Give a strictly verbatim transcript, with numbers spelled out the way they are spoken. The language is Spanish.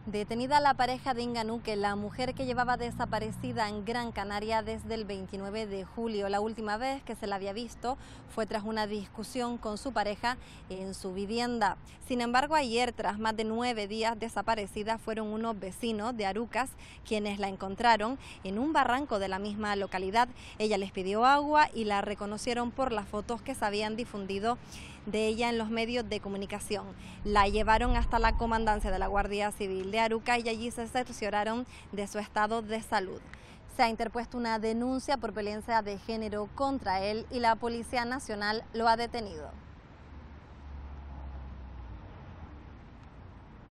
Detenida la pareja de Inganuque, la mujer que llevaba desaparecida en Gran Canaria desde el veintinueve de julio. La última vez que se la había visto fue tras una discusión con su pareja en su vivienda. Sin embargo, ayer, tras más de nueve días desaparecida, fueron unos vecinos de Arucas quienes la encontraron en un barranco de la misma localidad. Ella les pidió agua y la reconocieron por las fotos que se habían difundido de ella en los medios de comunicación. La llevaron hasta la comandancia de la Guardia Civil de Arucas y allí se cercioraron de su estado de salud. Se ha interpuesto una denuncia por violencia de género contra él y la Policía Nacional lo ha detenido.